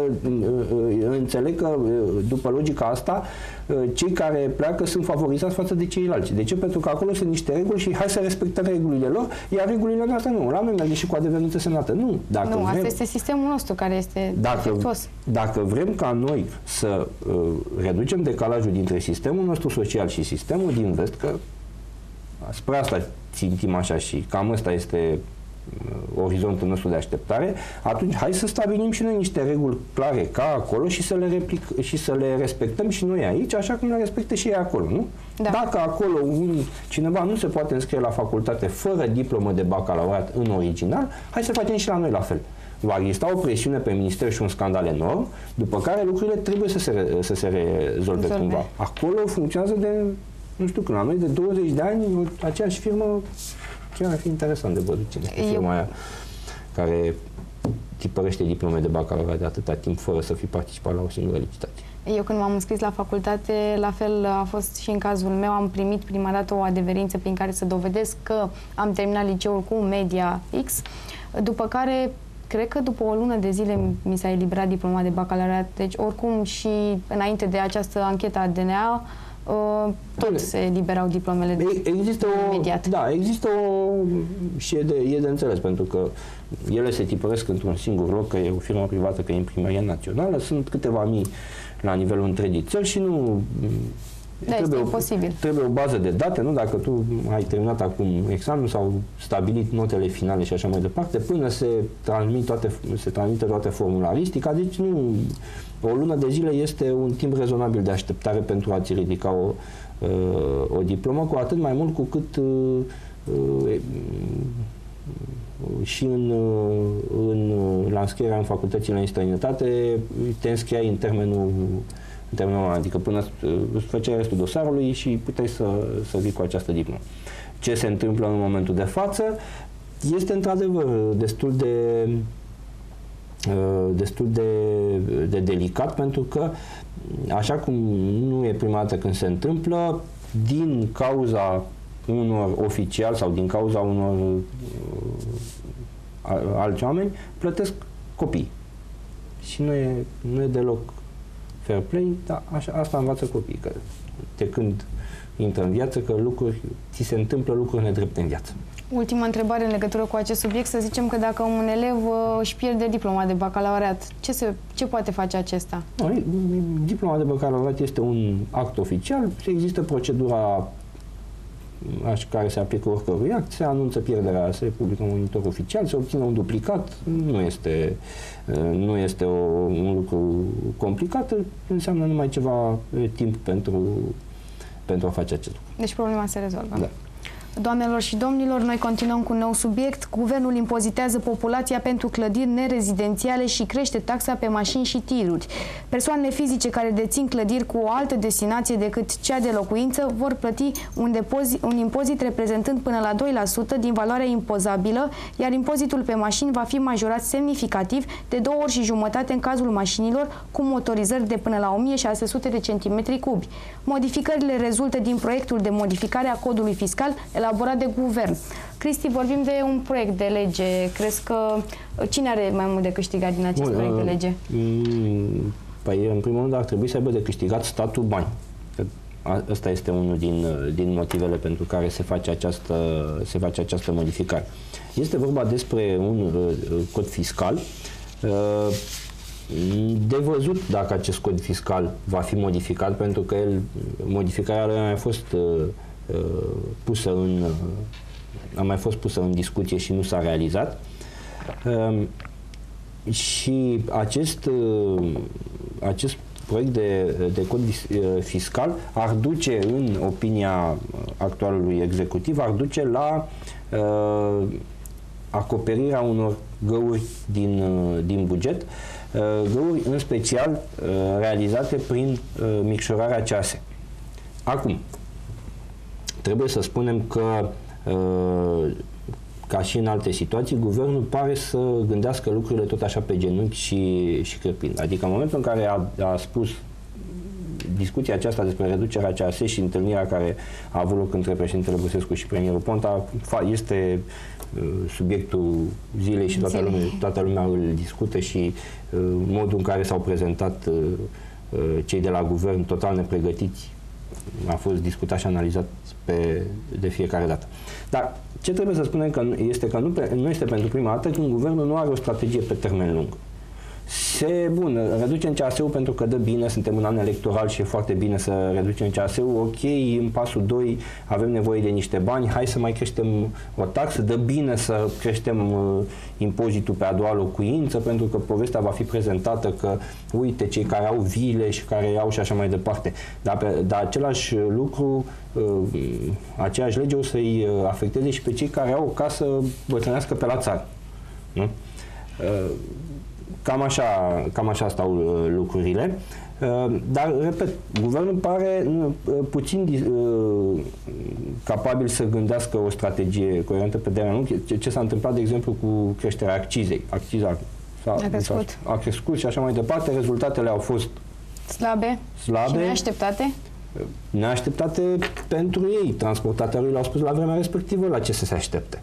înțeleg că după logica asta cei care pleacă sunt favorizați față de ceilalți. De ce? Pentru că acolo sunt niște reguli și hai să respectăm regulile lor, iar regulile noastre nu. La noi merge și cu adeverință semnată. Nu. Dacă nu, vrem, asta este sistemul nostru care este dacă, defectuos. Dacă vrem ca noi să uh, reducem decalajul dintre sistemul nostru social și sistemul din vest, că spre asta țintim așa și cam ăsta este orizontul nostru de așteptare, atunci hai să stabilim și noi niște reguli clare ca acolo și să le, replic, și să le respectăm și noi aici, așa cum le respectă și ei acolo, nu? Da. Dacă acolo un, cineva nu se poate înscrie la facultate fără diplomă de bacalaureat în original, hai să facem și la noi la fel. Va exista o presiune pe minister și un scandal enorm, după care lucrurile trebuie să se, să se rezolve Rezolve. cumva. Acolo funcționează de, nu știu când, la noi de douăzeci de ani, aceeași firmă. Chiar ar fi interesant de văzut cine este firma aia care tipărește diplome de bacalaureat de atâta timp fără să fi participat la o singură licitație. Eu când m-am înscris la facultate, la fel a fost și în cazul meu, am primit prima dată o adeverință prin care să dovedesc că am terminat liceul cu media X, după care cred că după o lună de zile mi s-a eliberat diploma de bacalaureat, deci oricum și înainte de această anchetă a D N A, Uh, tot se eliberau diplomele de există o, imediat. Da, există o... și e de, e de înțeles, pentru că ele se tipăresc într-un singur loc, că e o firmă privată, că e Imprimeria Națională, sunt câteva mii la nivelul întregii țări și nu... Da, trebuie, imposibil. Trebuie o bază de date, nu? Dacă tu ai terminat acum examenul sau stabilit notele finale și așa mai departe, până se transmit toate, se transmite toate formularistica, deci nu... O lună de zile este un timp rezonabil de așteptare pentru a-ți ridica o, o diplomă, cu atât mai mult cu cât și în, în, la înscrierea în facultățile în străinătate te înscriai în termenul, în termenul adică până îți făceai restul dosarului și puteai să, să vii cu această diplomă. Ce se întâmplă în momentul de față este într-adevăr destul de destul de, de delicat, pentru că așa cum nu e prima dată când se întâmplă, din cauza unor oficiali sau din cauza unor uh, alți oameni, plătesc copii. Și nu e, nu e deloc fair play, dar așa, asta învață copiii, că de când intră în viață, că lucruri, ți se întâmplă lucruri nedrepte în viață. Ultima întrebare în legătură cu acest subiect, să zicem că dacă un elev uh, își pierde diploma de bacalaureat, ce, se, ce poate face acesta? No, diploma de bacalaureat este un act oficial, există procedura care se aplică oricărui act, se anunță pierderea, se publică un monitor oficial, se obține un duplicat, nu este, nu este o, un lucru complicat, înseamnă numai ceva timp pentru, pentru a face acest lucru. Deci problema se rezolvă. Da. Doamnelor și domnilor, noi continuăm cu un nou subiect. Guvernul impozitează populația pentru clădiri nerezidențiale și crește taxa pe mașini și tiruri. Persoanele fizice care dețin clădiri cu o altă destinație decât cea de locuință vor plăti un, depozit, un impozit reprezentând până la doi la sută din valoarea impozabilă, iar impozitul pe mașini va fi majorat semnificativ de două ori și jumătate în cazul mașinilor cu motorizări de până la o mie șase sute de centimetri cubi. Modificările rezultă din proiectul de modificare a codului fiscal elaborat de guvern. Cristi, vorbim de un proiect de lege. Crezi că cine are mai mult de câștigat din acest Bun, proiect de lege? Păi, în primul rând, ar trebui să aibă de câștigat statul bani. Ăsta este unul din, din motivele pentru care se face, această, se face această modificare. Este vorba despre un uh, cod fiscal. Uh, de văzut dacă acest cod fiscal va fi modificat, pentru că el, modificarea lui a mai fost uh, uh, pusă în, uh, a mai fost pusă în discuție și nu s-a realizat. Uh, și acest, uh, acest proiect de, de cod fiscal ar duce, în opinia actualului executiv, ar duce la uh, acoperirea unor găuri din, uh, din buget, uh, găuri în special uh, realizate prin uh, micșorarea C A S E. Acum, trebuie să spunem că uh, ca și în alte situații, guvernul pare să gândească lucrurile tot așa pe genunchi și, și crăpind. Adică în momentul în care a, a spus discuția aceasta despre reducerea C A S E și întâlnirea care a avut loc între președintele Băsescu și premierul Ponta, este uh, subiectul zilei și toată lumea, toată lumea îl discută și uh, modul în care s-au prezentat uh, uh, cei de la guvern total nepregătiți a fost discutat și analizat pe, de fiecare dată. Dar ce trebuie să spunem că este că nu, nu este pentru prima dată când guvernul nu are o strategie pe termen lung. Se, bun, reducem C A S E-ul pentru că dă bine, suntem în an electoral și e foarte bine să reducem C A S E-ul, ok, în pasul doi avem nevoie de niște bani, hai să mai creștem o taxă, dă bine să creștem uh, impozitul pe a doua locuință, pentru că povestea va fi prezentată că, uite, cei care au vile și care au și așa mai departe. Dar, pe, dar același lucru, uh, aceeași lege o să-i afecteze și pe cei care au o casă bătrânească pe la țară. Nu? Uh, Cam așa, cam așa stau uh, lucrurile. Uh, dar, repet, guvernul pare uh, puțin uh, capabil să gândească o strategie coerentă pe termen lung. Ce, ce s-a întâmplat, de exemplu, cu creșterea accizei. Acciza a, a, crescut. a crescut și așa mai departe. Rezultatele au fost slabe, slabe și neașteptate. Neașteptate pentru ei. Transportatorii le-au spus la vremea respectivă la ce să se aștepte.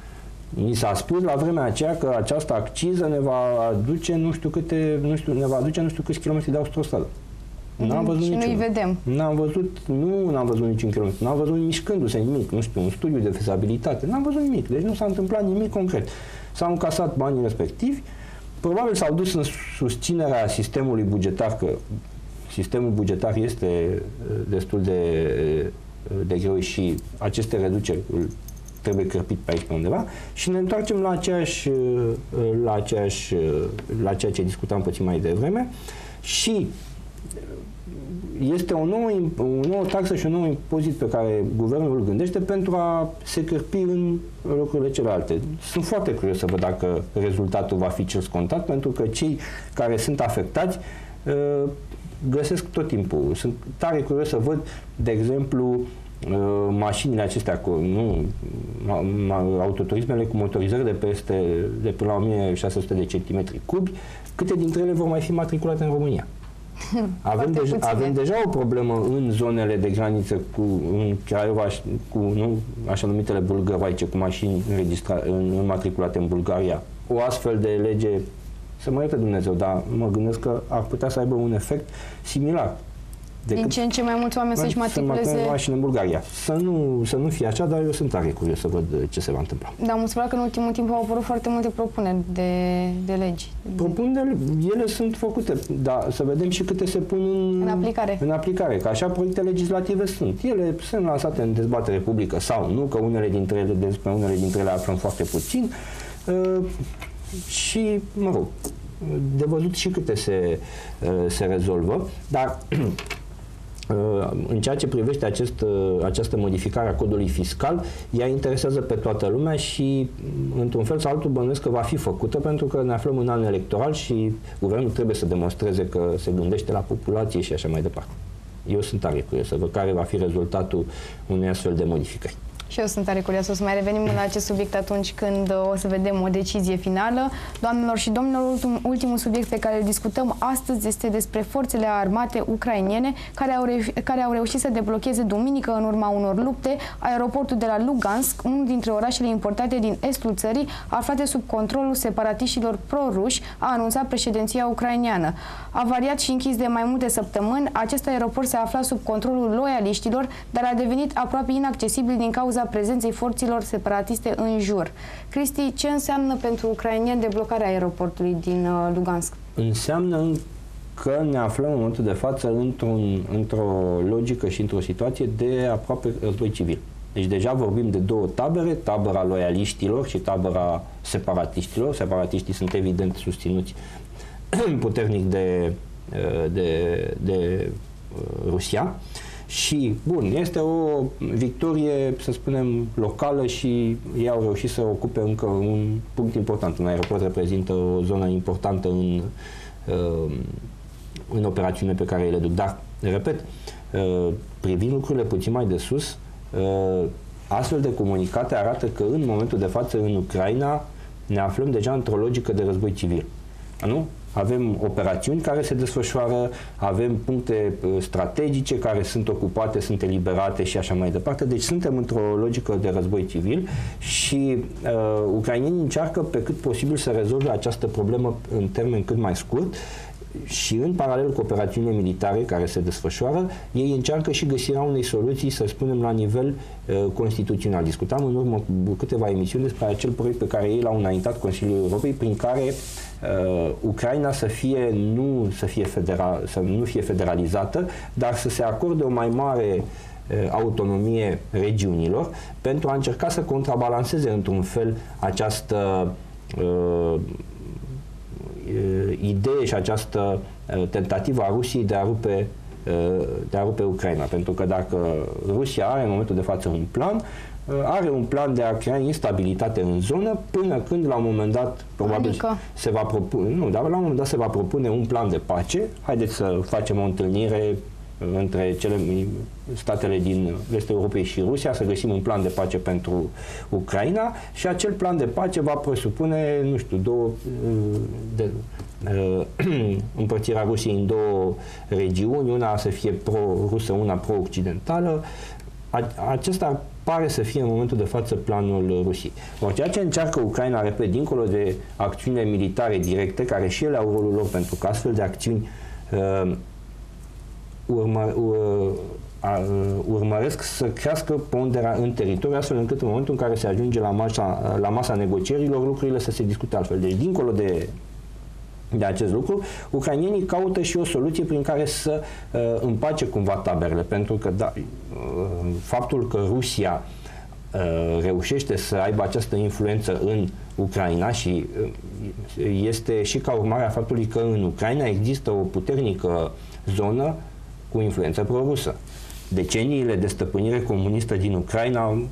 Ni s-a spus la vremea aceea că această acciză ne va aduce nu știu câte, nu știu, ne va aduce nu știu câți kilometri de autostradă. N-am văzut și niciun. nu-i vedem. N-am văzut, nu n-am văzut niciun kilometru, n-am văzut mișcându-se nimic, nu știu, un studiu de fezabilitate, n-am văzut nimic, deci nu s-a întâmplat nimic concret. S-au încasat banii respectivi, probabil s-au dus în susținerea sistemului bugetar, că sistemul bugetar este destul de, de greu și aceste reduceri trebuie cărpit pe aici pe undeva și ne întoarcem la aceeași, la aceeași, la ceea ce discutam puțin mai devreme și este o nouă, o nouă taxă și un nou impozit pe care guvernul îl gândește pentru a se cărpi în locurile celelalte. Sunt foarte curios să văd dacă rezultatul va fi cel scontat, pentru că cei care sunt afectați găsesc tot timpul. Sunt tare curios să văd, de exemplu, mașinile acestea, cu, nu, autoturismele cu motorizări de peste, de până la o mie șase sute de centimetri cubi, câte dintre ele vor mai fi matriculate în România? Avem, deja, avem deja o problemă în zonele de graniță cu, în Craiova, cu nu, așa numitele bulgăroaice, cu mașini înmatriculate în Bulgaria. O astfel de lege, să mă ierte Dumnezeu, dar mă gândesc că ar putea să aibă un efect similar. Din ce în ce mai mulți oameni să-și matriculeze mașini în Bulgaria. Să nu, să nu fie așa, dar eu sunt tare curios să văd ce se va întâmpla. Dar am spus că în ultimul timp au apărut foarte multe propuneri de, de legi. Propuneri, ele sunt făcute, dar să vedem și câte se pun în, în aplicare. În aplicare, că așa proiecte legislative sunt. Ele sunt lansate în dezbatere publică sau nu, că unele dintre ele, despre unele dintre ele aflăm foarte puțin uh, și, mă rog, de văzut și câte se, uh, se rezolvă, dar În ceea ce privește acest, această modificare a codului fiscal, ea interesează pe toată lumea și, într-un fel sau altul, bănuiesc că va fi făcută, pentru că ne aflăm în an electoral și guvernul trebuie să demonstreze că se gândește la populație și așa mai departe. Eu sunt tare curios să văd care va fi rezultatul unei astfel de modificări. Și eu sunt tare curioasă. O să mai revenim la acest subiect atunci când o să vedem o decizie finală. Doamnelor și domnilor, ultim, ultimul subiect pe care îl discutăm astăzi este despre forțele armate ucrainene care au, reu care au reușit să deblocheze duminică, în urma unor lupte, aeroportul de la Lugansk, unul dintre orașele importante din estul țării, aflate sub controlul separatiștilor pro-ruși, a anunțat președinția ucraineană. Avariat și închis de mai multe săptămâni, acest aeroport se afla sub controlul loialiștilor, dar a devenit aproape inaccesibil din cauza prezenței forțelor separatiste în jur. Cristi, ce înseamnă pentru ucraineni deblocarea aeroportului din uh, Lugansk? Înseamnă că ne aflăm în momentul de față într-un, într-o logică și într-o situație de aproape război civil. Deci deja vorbim de două tabere, tabăra loialiștilor și tabăra separatiștilor. Separatiștii sunt evident susținuți puternic de, de, de Rusia. Și, bun, este o victorie, să spunem, locală și ei au reușit să ocupe încă un punct important. Un aeroport reprezintă o zonă importantă în, în operațiune pe care le duc. Dar, repet, privind lucrurile puțin mai de sus, astfel de comunicate arată că în momentul de față în Ucraina ne aflăm deja într-o logică de război civil. Nu? Avem operațiuni care se desfășoară, avem puncte strategice care sunt ocupate, sunt eliberate și așa mai departe. Deci suntem într-o logică de război civil și uh, ucrainenii încearcă pe cât posibil să rezolve această problemă în termen cât mai scurt și în paralel cu operațiunile militare care se desfășoară, ei încearcă și găsirea unei soluții, să spunem, la nivel uh, constituțional. Discutam în urmă cu câteva emisiuni despre acel proiect pe care ei l-au înaintat Consiliul Europei, prin care uh, Ucraina să fie nu să fie federal, să nu fie federalizată, dar să se acorde o mai mare uh, autonomie regiunilor pentru a încerca să contrabalanceze într-un fel această uh, idee și această tentativă a Rusiei de a rupe, de a rupe Ucraina. Pentru că dacă Rusia are în momentul de față un plan, are un plan de a crea instabilitate în zonă până când la un moment dat probabil adică... se va propune, nu, dar la un moment dat se va propune un plan de pace. Haideți să facem o întâlnire între cele statele din vestul Europei și Rusia, să găsim un plan de pace pentru Ucraina și acel plan de pace va presupune, nu știu, două de, uh, împărțirea Rusiei în două regiuni, una să fie pro-rusă, una pro-occidentală. Acesta pare să fie în momentul de față planul Rusiei. Or, ceea ce încearcă Ucraina, repet, dincolo de acțiunile militare directe, care și ele au rolul lor, pentru că astfel de acțiuni uh, Urmă, uh, uh, urmăresc să crească ponderea în teritoriu, astfel încât în momentul în care se ajunge la masa, la masa negocierilor, lucrurile să se discute altfel. Deci, dincolo de, de acest lucru, ucrainienii caută și o soluție prin care să uh, împace cumva taberele, pentru că da, uh, faptul că Rusia uh, reușește să aibă această influență în Ucraina și uh, este și ca urmare a faptului că în Ucraina există o puternică zonă cu influență pro-rusă. Deceniile de stăpânire comunistă din Ucraina, uh,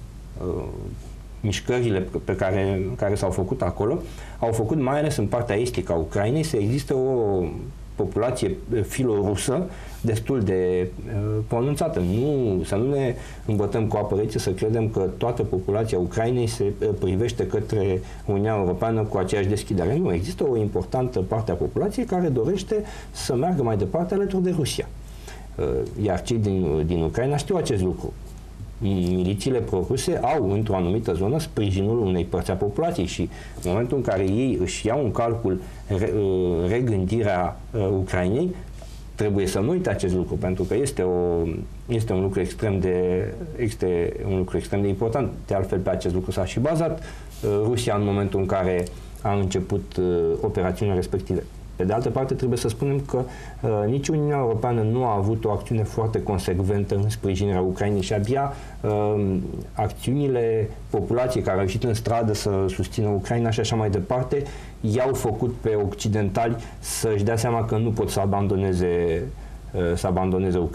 mișcările pe care, care s-au făcut acolo, au făcut, mai ales în partea estică a Ucrainei, să existe o populație filorusă destul de uh, pronunțată. Nu, să nu ne îmbătăm cu apă rece, să credem că toată populația Ucrainei se uh, privește către Uniunea Europeană cu aceeași deschidere. Nu, există o importantă parte a populației care dorește să meargă mai departe alături de Rusia. Iar cei din, din Ucraina știu acest lucru. Milițiile pro-ruse au într-o anumită zonă sprijinul unei părți a populației și în momentul în care ei își iau în calcul re, regândirea Ucrainei, trebuie să nu uite acest lucru, pentru că este, o, este un lucru extrem de este un lucru extrem de important. De altfel, pe acest lucru s-a și bazat Rusia în momentul în care a început operațiunile respective. Pe de altă parte, trebuie să spunem că uh, nici Uniunea Europeană nu a avut o acțiune foarte consecventă în sprijinirea Ucrainei și abia uh, acțiunile populației care au ieșit în stradă să susțină Ucraina și așa mai departe, i-au făcut pe occidentali să-și dea seama că nu pot să abandoneze, uh, să abandoneze Ucraina.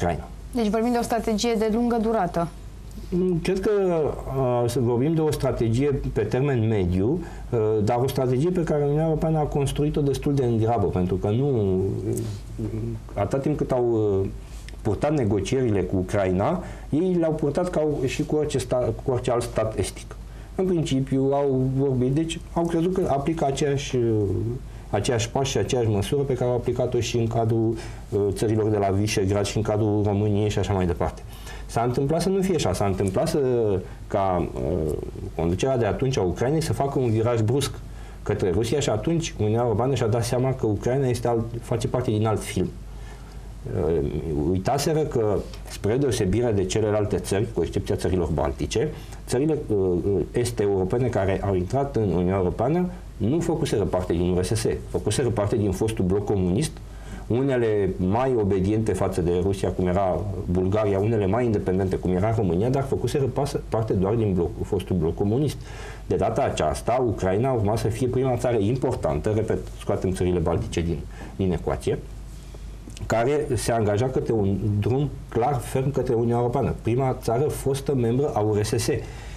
Deci vorbim de o strategie de lungă durată. Cred că uh, să vorbim de o strategie pe termen mediu, uh, dar o strategie pe care Uniunea Europeană a construit-o destul de îngrabă, pentru că nu, atât timp cât au uh, purtat negocierile cu Ucraina, ei le-au purtat ca și cu orice, stat, cu orice alt stat estic. În principiu au vorbit, deci au crezut că aplică aceeași, aceeași pași și aceeași măsură pe care au aplicat-o și în cadrul uh, țărilor de la Visegrad și în cadrul României și așa mai departe. S-a întâmplat să nu fie așa, s-a întâmplat să, ca uh, conducerea de atunci a Ucrainei să facă un viraj brusc către Rusia și atunci Uniunea Europeană și-a dat seama că Ucraina este alt, face parte din alt film. Uh, uitaseră că, spre deosebire de celelalte țări, cu excepția țărilor baltice, țările uh, este europene care au intrat în Uniunea Europeană nu făcuseră parte din U R S S, făcuseră parte din fostul bloc comunist, unele mai obediente față de Rusia, cum era Bulgaria, unele mai independente, cum era România, dar făcuseră parte doar din bloc, fostul bloc comunist. De data aceasta, Ucraina urma să fie prima țară importantă, repet, scoatem țările baltice din, din ecuație, care se angaja către un drum clar, ferm către Uniunea Europeană. Prima țară fostă membră a U R S S.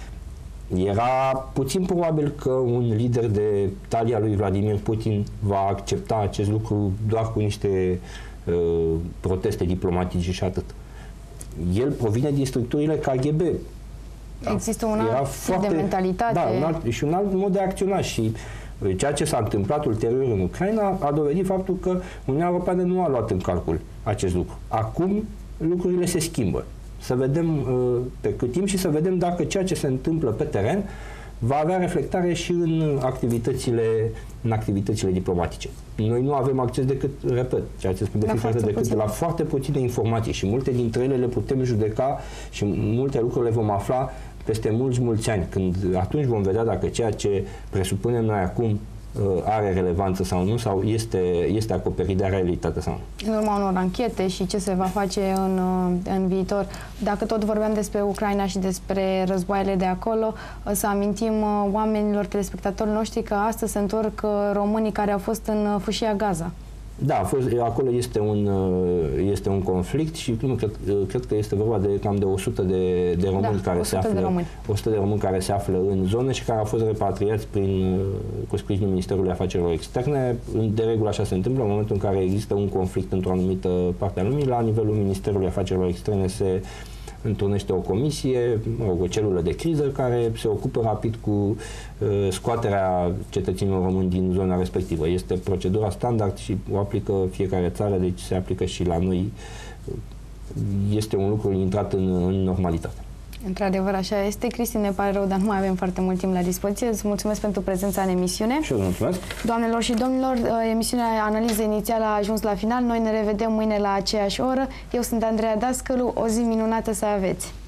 Era puțin probabil că un lider de talia lui Vladimir Putin va accepta acest lucru doar cu niște uh, proteste diplomatice și atât. El provine din structurile K G B. Există un alt foarte, de mentalitate. Da, un alt, și un alt mod de a acționa și ceea ce s-a întâmplat ulterior în Ucraina a dovedit faptul că Uniunea Europeană nu a luat în calcul acest lucru. Acum lucrurile se schimbă. Să vedem pe cât timp și să vedem dacă ceea ce se întâmplă pe teren va avea reflectare și în activitățile, în activitățile diplomatice. Noi nu avem acces decât, repet, ceea ce spun de fiecare dată, decât de la foarte puține informații și multe dintre ele le putem judeca și multe lucruri le vom afla peste mulți, mulți ani, când atunci vom vedea dacă ceea ce presupunem noi acum are relevanță sau nu, sau este, este acoperit de realitate sau nu. În urma unor anchete și ce se va face în, în viitor. Dacă tot vorbeam despre Ucraina și despre războaiele de acolo, să amintim oamenilor, telespectatorii noștri, că astăzi se întorc românii care au fost în fâșia Gaza. Da, a fost, acolo este un, este un conflict și nu, cred, cred că este vorba de cam de o sută de, de români da, care se află, de o sută de români care se află în zonă și care au fost repatriați prin, cu sprijinul Ministerului Afacerilor Externe. De regulă așa se întâmplă în momentul în care există un conflict într-o anumită parte a lumii. La nivelul Ministerului Afacerilor Externe se întrunește o comisie, o celulă de criză care se ocupă rapid cu uh, scoaterea cetățenilor români din zona respectivă. Este procedura standard și o aplică fiecare țară, deci se aplică și la noi. Este un lucru intrat în, în normalitate. Într-adevăr, așa este. Cristi, ne pare rău, dar nu mai avem foarte mult timp la dispoziție. Îți mulțumesc pentru prezența în emisiune. Și eu vă mulțumesc. Doamnelor și domnilor, emisiunea Analiză Inițială a ajuns la final. Noi ne revedem mâine la aceeași oră. Eu sunt Andreea Dascălu. O zi minunată să aveți!